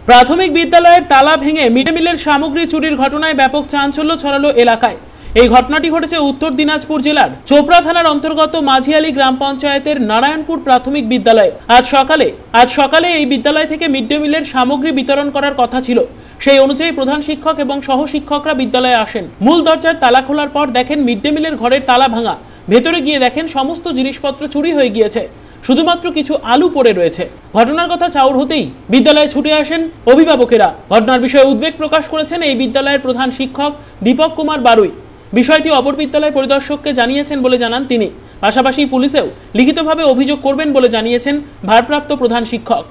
প্রাথমিক বিদ্যালয়ের তালা ভেঙে মিড ডে মিলের সামগ্রী চুরির ঘটনায় ব্যাপক চাঞ্চল্য ছড়ালো এলাকায়। এই ঘটনাটি ঘটেছে উত্তর দিনাজপুর জেলার চোপড়া থানার অন্তর্গত মাঝিয়ালি গ্রাম পঞ্চায়েতের নারায়ণপুর প্রাথমিক বিদ্যালয়ে। আজ সকালে এই বিদ্যালয় থেকে মিড ডে মিলের সামগ্রী বিতরণ করার কথা ছিল। সেই অনুযায়ী প্রধান শিক্ষক এবং সহ শিক্ষকরা বিদ্যালয়ে আসেন। মূল দরজার তালা খোলার পর দেখেন মিড ডে মিলের ঘরের তালা ভাঙা। ভেতরে গিয়ে দেখেন সমস্ত জিনিসপত্র চুরি হয়ে গিয়েছে, শুধুমাত্র কিছু আলু পড়ে রয়েছে। ঘটনার কথা চাউর হতেই বিদ্যালয়ে ছুটে আসেন অভিভাবকেরা। ঘটনার বিষয়ে উদ্বেগ প্রকাশ করেছেন এই বিদ্যালয়ের প্রধান শিক্ষক দীপক কুমার বারুই। বিষয়টি অপর বিদ্যালয় পরিদর্শককে জানিয়েছেন বলে জানান তিনি। পাশাপাশি পুলিশেও লিখিতভাবে অভিযোগ করবেন বলে জানিয়েছেন ভারপ্রাপ্ত প্রধান শিক্ষক।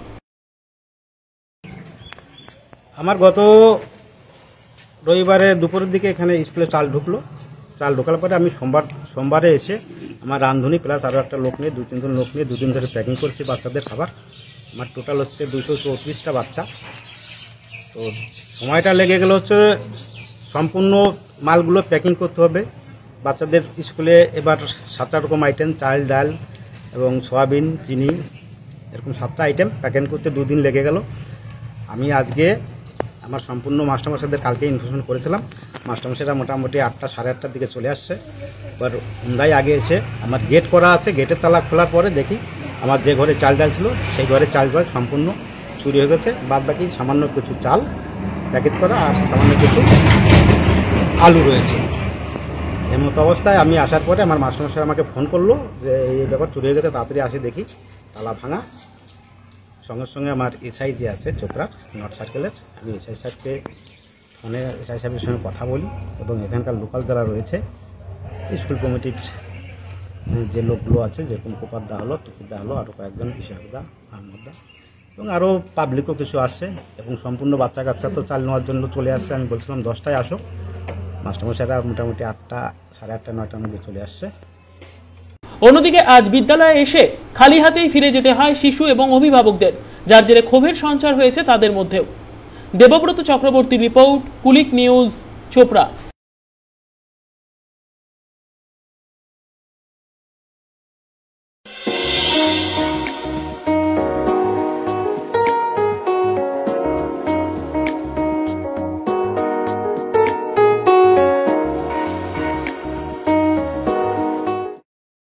আমার গত রবিবারে দুপুরের দিকে এখানে স্কুলে চাল ঢোকার পরে আমি সোমবারে এসে আমার রাঁধুনি প্লাস আরও একটা লোক নিয়ে 2-3 লোক নিয়ে 2 দিন ধরে প্যাকিং করছি বাচ্চাদের খাবার। আমার টোটাল হচ্ছে 234টা বাচ্চা। তো সময়টা লেগে গেল হচ্ছে সম্পূর্ণ মালগুলো প্যাকিং করতে হবে। বাচ্চাদের স্কুলে এবার 7টা রকম আইটেম, চাল, ডাল এবং সয়াবিন, চিনি, এরকম 7টা আইটেম প্যাকিং করতে 2 দিন লেগে গেল। আমি আজকে আমার সম্পূর্ণ মাস্টারমশাইদের কালকে ইনফরমেশন করেছিলাম। মাস্টারমশাইরা মোটামুটি 8টা সাড়ে 8টার দিকে চলে আসছে। এবার ওনারাই আগে এসে আমার গেট করা আছে, গেটের তালা খোলার পরে দেখি আমার যে ঘরে চাল ডাল ছিল সেই ঘরে চাল ডাল সম্পূর্ণ চুরি হয়ে গেছে। বাদ বাকি সামান্য কিছু চাল প্যাকেট করা আর সামান্য কিছু আলু রয়েছে। এর মতো অবস্থায় আমি আসার পরে আমার মাস্টারমশাই আমাকে ফোন করলো যে এই ব্যাপার চুরি হয়ে গেছে, তাড়াতাড়ি আসে দেখি তালা ভাঙা। সঙ্গে সঙ্গে আমার এসআই যে আছে চোপড়ার নর্থ সার্কেলের, আমি এসআই সাহেবকে ফোনে এসআই সাহেবের সঙ্গে কথা বলি এবং এখানকার লোকাল যারা রয়েছে স্কুল কমিটির যে লোকগুলো আছে, যেরকম কোপারদা হলো, টিকিরদা হলো, আরও কয়েকজন ইশাকদা, আহমদদা এবং আরও পাবলিকও কিছু আসছে এবং সম্পূর্ণ বাচ্চা কাচ্চা তো চাল নেওয়ার জন্য চলে আসছে। আমি বলছিলাম 10টায় আসো, মাস্টারমশাইরা মোটামুটি 8টা সাড়ে 8টা 9টার মধ্যে চলে আসছে। অন্যদিকে আজ বিদ্যালয়ে এসে খালি হাতেই ফিরে যেতে হয় শিশু এবং অভিভাবকদের, যার জেরে ক্ষোভের সঞ্চার হয়েছে তাদের মধ্যেও। Debabrata Chakraborty report, Kulik news, Chopra.